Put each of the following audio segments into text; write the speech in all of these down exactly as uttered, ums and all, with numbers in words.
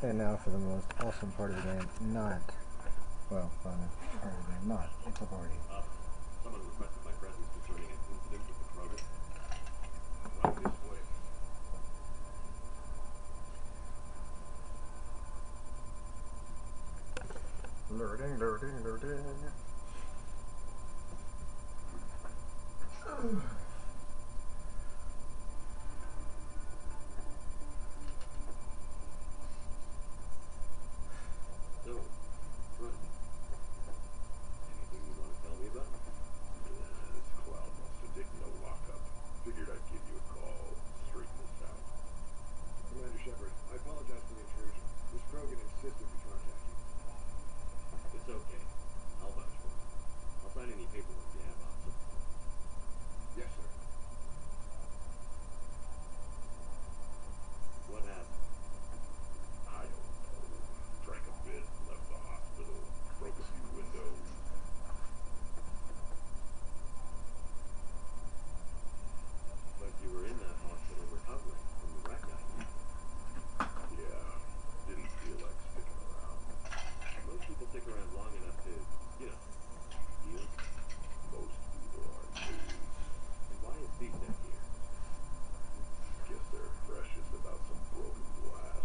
And now for the most awesome part of the game. Not, well, fun part of the game. Not. It's a party. Uh, someone requested my presence concerning an incident with the Krogan. Right this way. Loading, loading, loading. So, Grunt. Anything you want to tell me about? Yeah, this cloud must have taken no lockup. Figured I'd give you a call, straighten this out. Commander Shepard, I apologize for the intrusion. This Krogan insisted we contact you. It's okay. I'll vouch for it. I'll sign any paperwork you have, officer. Yes, sir. What happened? I don't know. Drank a bit, left the hospital, broke a few windows. But you were in that hospital recovering from the wreck night. Yeah, didn't feel like sticking around. Most people stick around long enough to, you know, heal. Most people aren't news. And why is C SEC here? Guess they're precious about some broken glass.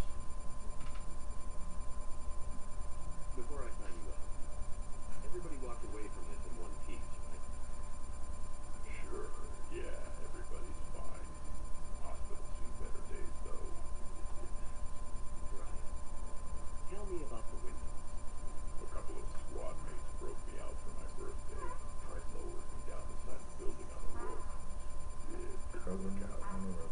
Before I sign you up, everybody walked away from this in one piece, right? Sure, yeah, everybody's fine. Hospital's seen better days, though. Right. Tell me about the windows. A couple of squad mates broke me out for my birthday. Tried lowering me down the side of the building on a rope. It didn't Krogan work out. on the rope.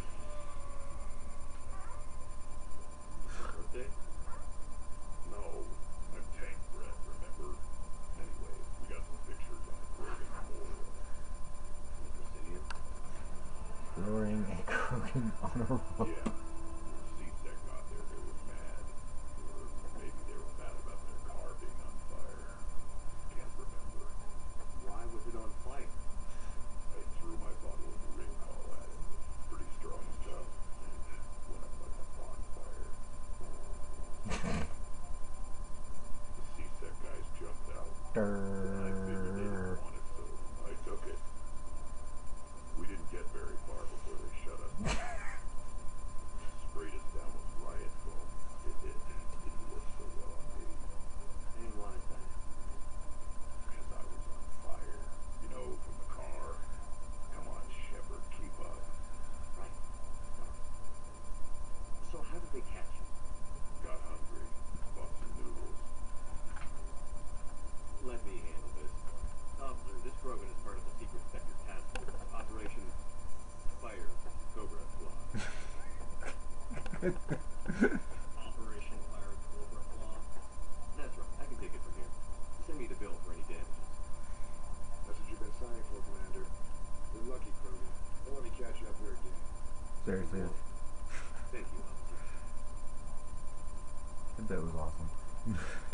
Birthday? No, I'm tank bred, remember? Anyway, we got some pictures on the Krogan memorial. The Presidian? Lowering a Krogan on a rope. Yeah. C SEC got there, they were mad. Or maybe they were mad about their car being on fire. Can't remember. Why was it on fire? I threw my bottle of ring call at it. Pretty strong stuff. And went up like a bonfire. The C SEC guys jumped out. I figured they didn't want it, so I took it. We didn't get very far before they shut us down. Sprayed us down with riot foam. It, it, it didn't work so well on me. And why is that? Because I was on fire. You know, from the car. Come on, Shepard, keep up. Right. Sorry. So how did they catch you? Got hungry. Bought some noodles. Let me handle this. Officer, this Krogan is part of the secret sector task force. Operation Fire Cobra Claw. Operation Fire Cobra Claw? That's right. I can take it from here. Send me the bill for any damages. That's what you've been signing for, Commander. You're lucky, Krogan. Don't let me catch you up here again. Seriously, Thank you, officer. that was awesome.